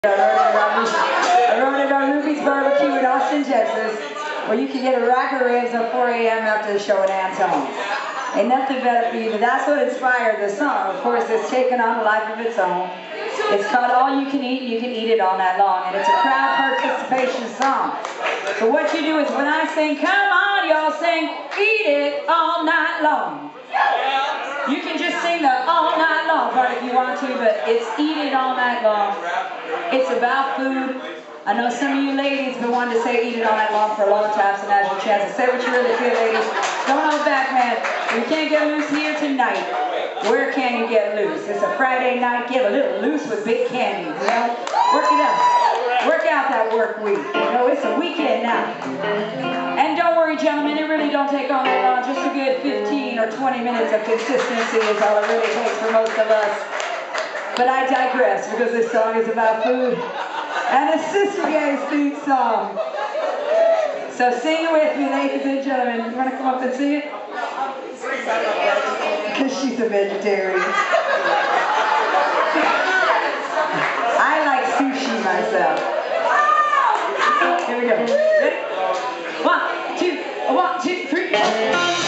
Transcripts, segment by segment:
I wrote it on Ruby's Barbecue in Austin, Texas, where you can get a rack of ribs at 4 a.m. after the show at Ann's home. Ain't nothing better for you, but that's what inspired the song. Of course, it's taken on a life of its own. It's called All You Can Eat, and you can eat it all night long, and it's a crowd participation song. So what you do is when I sing, come on, y'all sing, eat it all night long. You can just sing the all night long part if you want to, but it's eat it all night long. It's about food. I know some of you ladies have been wanting to say eat it all night long for a long time, so now's your chance to say what you really feel, ladies. Don't hold back, man. You can't get loose here tonight. Where can you get loose? It's a Friday night. Get a little loose with Big Candy, you know? Work it out. Work out that work week. You know, it's a weekend now. And don't worry, gentlemen, it really don't take all that long. Just a good 15 or 20 minutes of consistency is all it really takes for most of us. But I digress, because this song is about food. And a Sister Gay's theme song. So sing it with me, ladies and gentlemen. You want to come up and sing it? Because she's a vegetarian. I like sushi myself. Here we go. Ready? 1, 2, 3.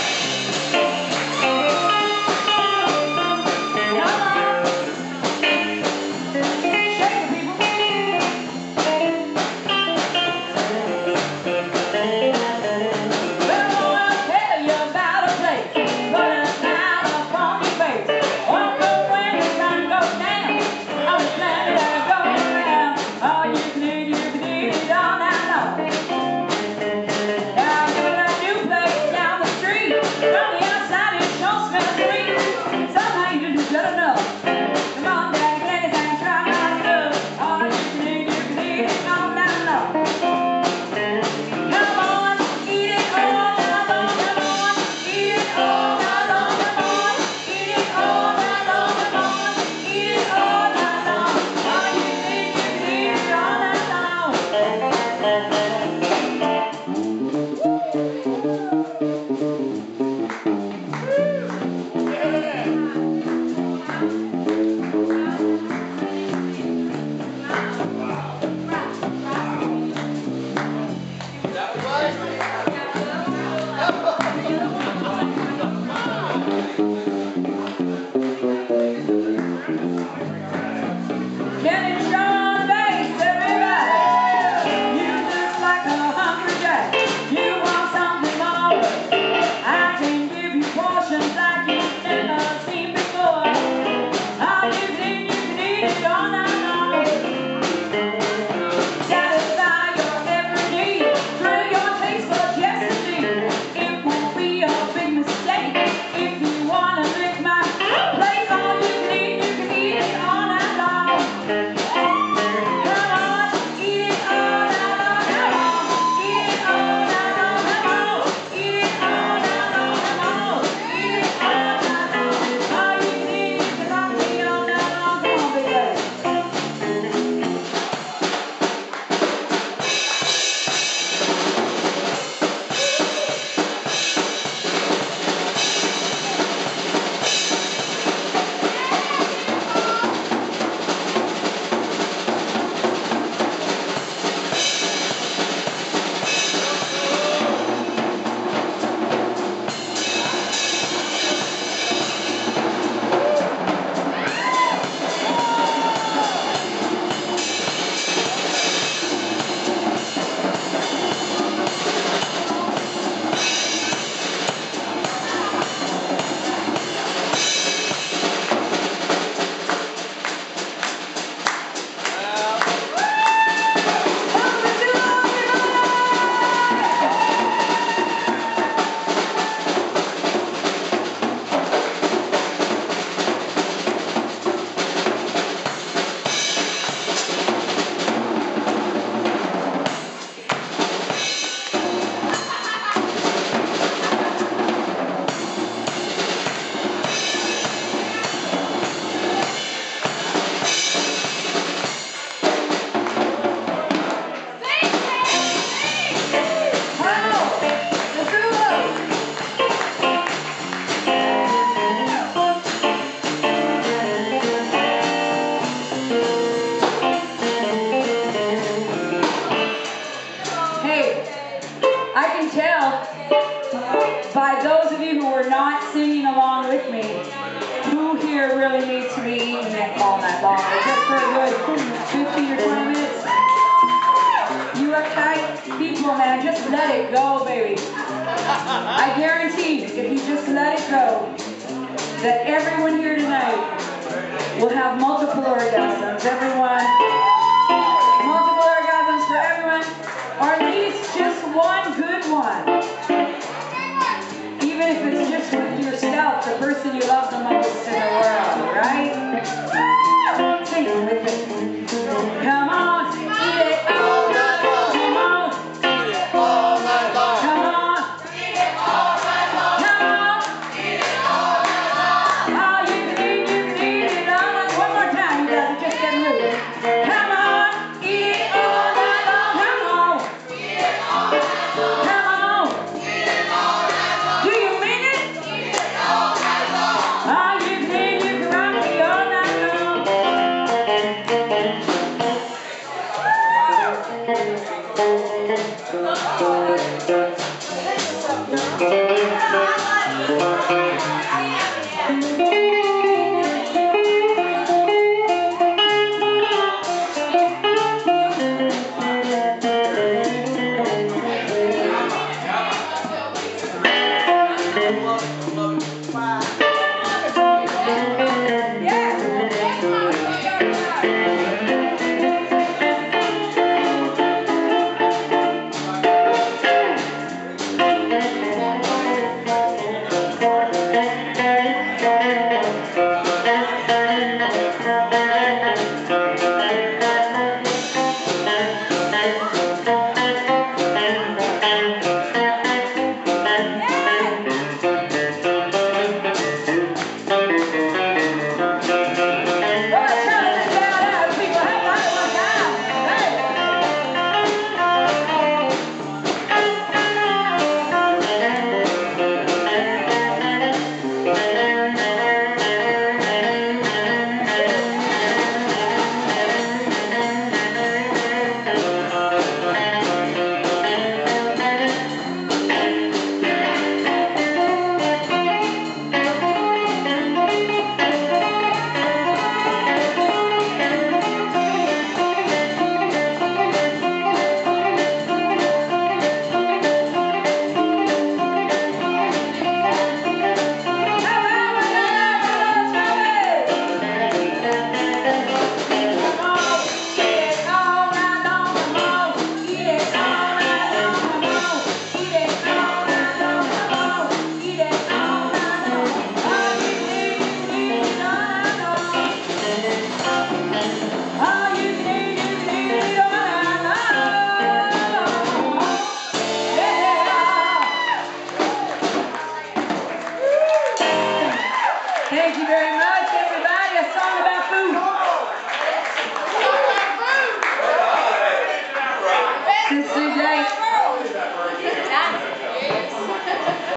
really needs to be eating it all night long. Just for a good 15 or 20 minutes. You uptight people, man, just let it go, baby. I guarantee if you just let it go, that everyone here tonight will have multiple orgasms. Everyone